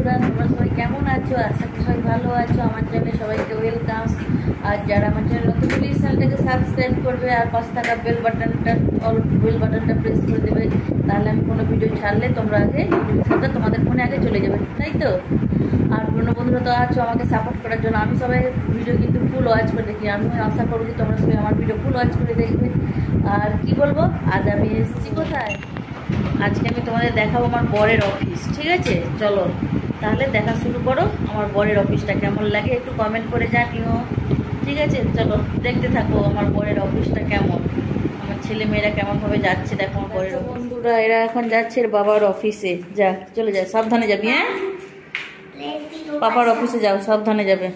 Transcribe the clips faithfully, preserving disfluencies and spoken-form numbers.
বন্ধুরা, তোমরা সবাই কেমন আছো? আশা করি সবাই ভালো আছো। আমার চ্যানেলে সবাইকে ওয়েলকাম। আর যারা আমার চ্যানেল নতুন প্লিজ চ্যানেলটাকে সাবস্ক্রাইব করবে আর পাশে থাকা বেল বাটনটা অল বেল বাটনটা প্রেস করে দেবে, তাহলে আমি কোনো ভিডিও ছাড়লে তোমরা আগে নোটিফিকেশনটা তোমাদের ফোনে আগে চলে যাবে, তাই তো? আর পুরনো বন্ধুরা তো আছো আমাকে সাপোর্ট করার জন্য। আমি সবাই ভিডিও কিন্তু ফুল ওয়াচ করে দেখি। আমি আশা করবো যে তোমরা সবাই আমার ভিডিও ফুল ওয়াচ করে দেখবে। আর কি বলবো, আজ আমি এসেছি কোথায়? আজকে আমি তোমাদের দেখাবো আমার বরের অফিস। ঠিক আছে, চলো তাহলে দেখা শুরু করো। আমার বরের অফিসটা কেমন লাগে একটু কমেন্ট করে জানিও। ঠিক আছে, চলো দেখতে থাকো আমার বরের অফিসটা কেমন, আমার ছেলে মেয়েরা কেমনভাবে যাচ্ছে। দেখো আমার বরের বন্ধুরা, এরা এখন যাচ্ছে এর বাবার অফিসে। যা, চলে যায়, সাবধানে যাবি। হ্যাঁ, বাবার অফিসে যাও, সাবধানে যাবে।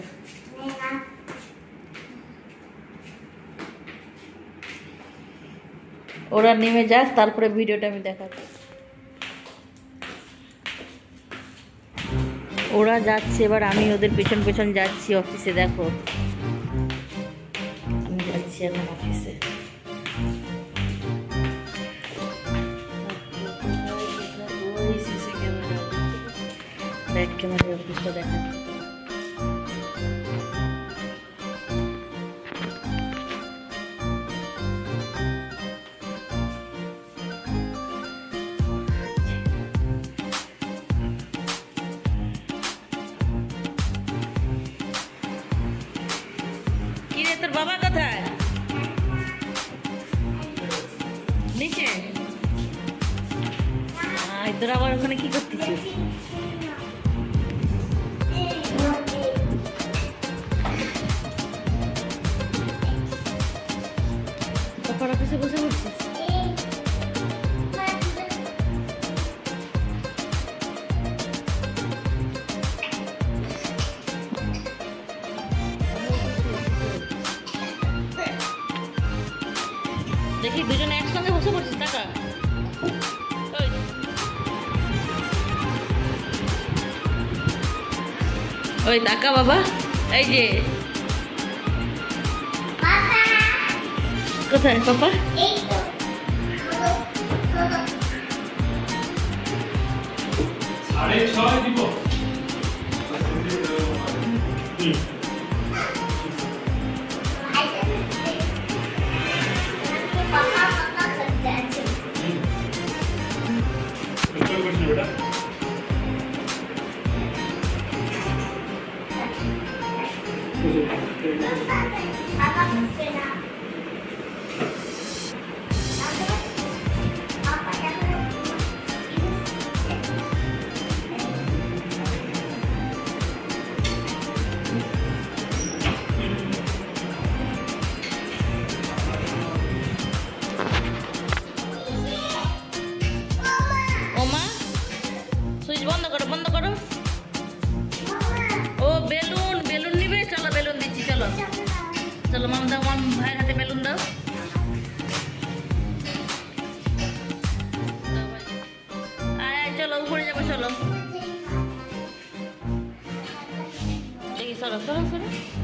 ওরা নেমে যাক, তারপরে ভিডিওটা আমি দেখাচ্ছি। ওরা যাচ্ছে, এবার আমি ওদের পেছন পেছন যাচ্ছি অফিসে। দেখো আমি যাচ্ছি এখন অফিসে। ওই সিসি ক্যামেরা, ব্যাক ক্যামেরা অফিসটা দেখাচ্ছি। তোর বাবা কোথায়? নিচে? তোর আবার ওখানে কি করতেছিস? বাবার অফিসে বসে পড়ছিস? দেখি দুজনে একসঙ্গে বসে পড়ছিস। টাকা ওই টাকা বাবা, এই যে কোথায় পাপা? সাড়ে ছয় দিব। বন্ধ করো, বন্ধ করো। ও বেলুন, বেলুন নিবে? চলো বেলুন দিচ্ছি। চলো চলো মাম দাও, মাম ভাইয়ের হাতে বেলুন দাও। আয় চলো উপরে যাবো, চলো দেখি। সরো সরো সরো।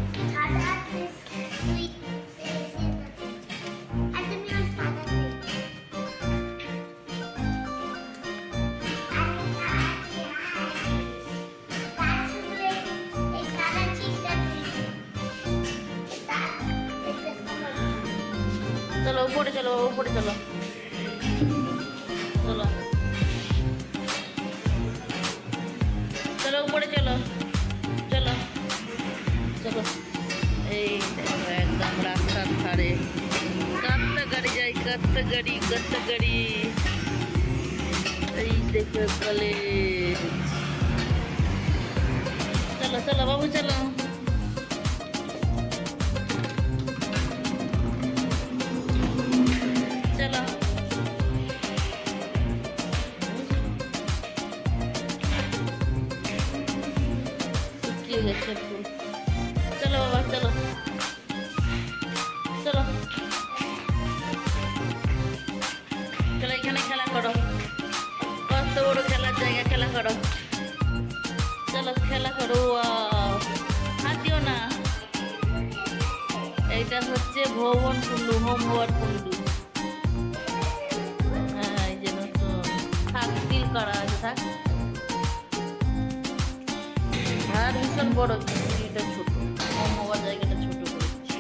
চলো উপরে চলো, উপরে চলো, চলো চলো উপরে চলো, চলো চলো। এই দেখো একদম রাস্তার ধারে কাত্তা গাড়ি যায়, কাত্তা গাড়ি, কাত্তা গাড়ি। এই দেখো কলেজ। চলো চলো বাবু, চলো। চলো বাবা, চলো চলো চলো, এখানে খেলা করো। কত বড় খেলার জায়গা, খেলা করো। চলো খেলা করো। হাত দিও না। এইটা হচ্ছে ভবন কুণ্ডু, হোম হওয়ার কুণ্ডু। হ্যাঁ, এই যে নতুন থাক, সিল করা আছে। থাক বড়, এটা ছোট, কম হওয়ার জায়গাটা ছোট করে দিচ্ছি।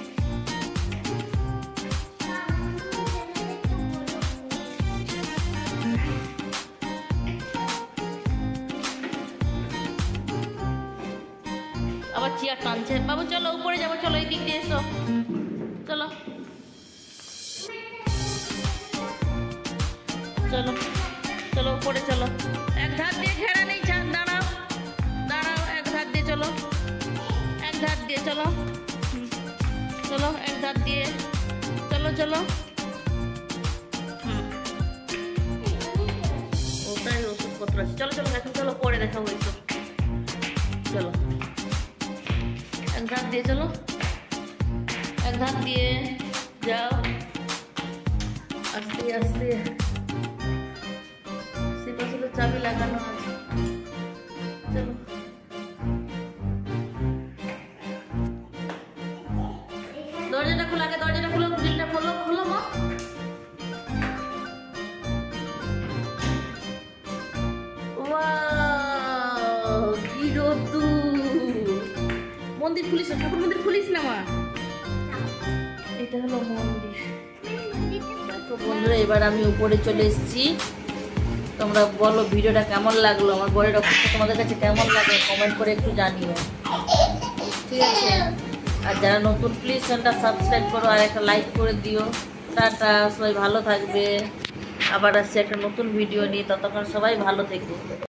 আবার চেয়ার টানছে। বাবু চলো উপরে যাবো, চলো এই দিক দিয়ে এসো, চলো চলো চলো উপরে চলো। এক ধার দিয়ে ঘেরা নেই, চাঁদ দাঁড়াও দাঁড়াও, এক ধার দিয়ে চলো, এক ধার দিয়ে চলো, হুম, চলো এক ধার দিয়ে চলো চলো। হুম, ওটাই ওষুধপত্র আছে, চলো চলো এখন চলো পরে দেখা হয়েছে, চলো এক ধার দিয়ে চলো, এক ধার দিয়ে যাও, আস্তে আস্তে। সেপাশে চাবি লাগানো আছে, চলো দরজাটা খোলা, আগে দরজাটা খোলো, গ্রিলটা খোলো, খোলো মা। ওয়াও কি রোদ্দুর। মন্দির খুলিস না, ঠাকুর মন্দির খুলিস না মা, এটা হলো মন্দির। দেখো বন্ধুরা, এবার আমি উপরে চলে এসেছি। তোমরা বলো ভিডিওটা কেমন লাগলো, আমার বরের অবস্থা তোমাদের কাছে কেমন লাগলো কমেন্ট করে একটু জানিও, ঠিক আছে? আর যারা নতুন প্লিজ চ্যানেলটা সাবস্ক্রাইব করো আর একটা লাইক করে দিও। টাটা, সবাই ভালো থাকবে। আবার আসছে একটা নতুন ভিডিও নিয়ে, ততক্ষণ সবাই ভালো থেকো।